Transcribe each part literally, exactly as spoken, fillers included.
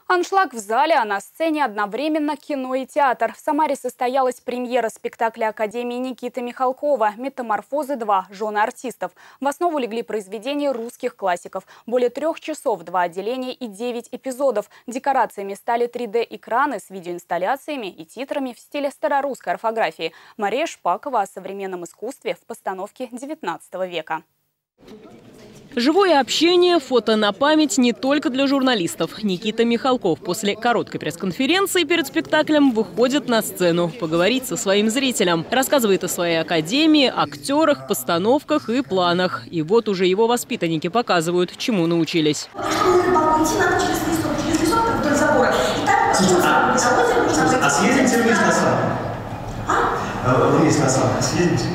Аншлаг в зале, а на сцене одновременно кино и театр. В Самаре состоялась премьера спектакля Академии Никиты Михалкова «Метаморфозы два. Жены артистов». В основу легли произведения русских классиков. Более трех часов, два отделения и девять эпизодов. Декорациями стали три дэ-экраны с видеоинсталляциями и титрами в стиле старорусской орфографии. Мария Шпакова о современном искусстве в постановке девятнадцатого века. Живое общение, фото на память не только для журналистов. Никита Михалков после короткой пресс-конференции перед спектаклем выходит на сцену поговорить со своим зрителем. Рассказывает о своей академии, актерах, постановках и планах. И вот уже его воспитанники показывают, чему научились. А съездите вниз на сам? А? Вниз на сам. Съездите?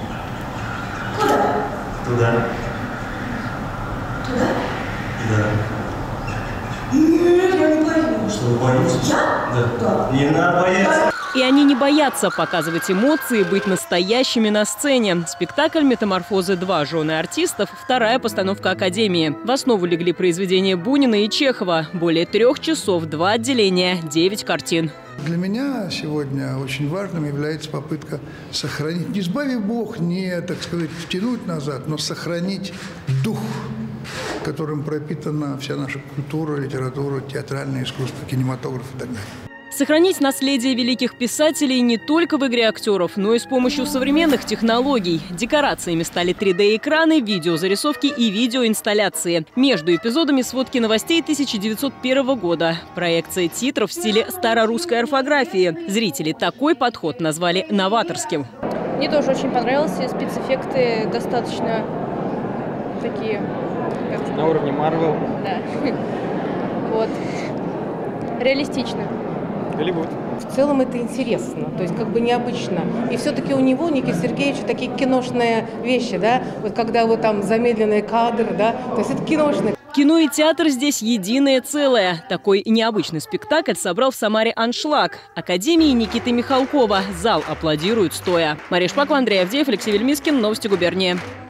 Куда? Туда. Туда? Да. Нет, я не боюсь. Что, вы боитесь? Я? Да. Да. Не надо бояться. И они не боятся показывать эмоции, быть настоящими на сцене. Спектакль «Метаморфозы два. Жены артистов» – вторая постановка Академии. В основу легли произведения Бунина и Чехова. Более трех часов, два отделения, девять картин. Для меня сегодня очень важным является попытка сохранить, не сбави Бог, не, так сказать, втянуть назад, но сохранить дух, которым пропитана вся наша культура, литература, театральное искусство, кинематограф и так далее. Сохранить наследие великих писателей не только в игре актеров, но и с помощью современных технологий. Декорациями стали три дэ-экраны, видеозарисовки и видеоинсталляции. Между эпизодами сводки новостей тысяча девятьсот первого года. Проекция титров в стиле старорусской орфографии. Зрители такой подход назвали новаторским. Мне тоже очень понравилось. Спецэффекты достаточно такие... На уровне Марвел. Да. Вот. Реалистично. Голливуд. В целом это интересно, то есть как бы необычно. И все-таки у него, Никиты Сергеевича, такие киношные вещи, да, вот когда вот там замедленные кадры, да, то есть это киношные. Кино и театр здесь единое целое. Такой необычный спектакль собрал в Самаре «Аншлаг» Академии Никиты Михалкова. Зал аплодирует стоя. Мария Шпакова, Андрей Авдеев, Алексей Вельмискин. Новости губернии.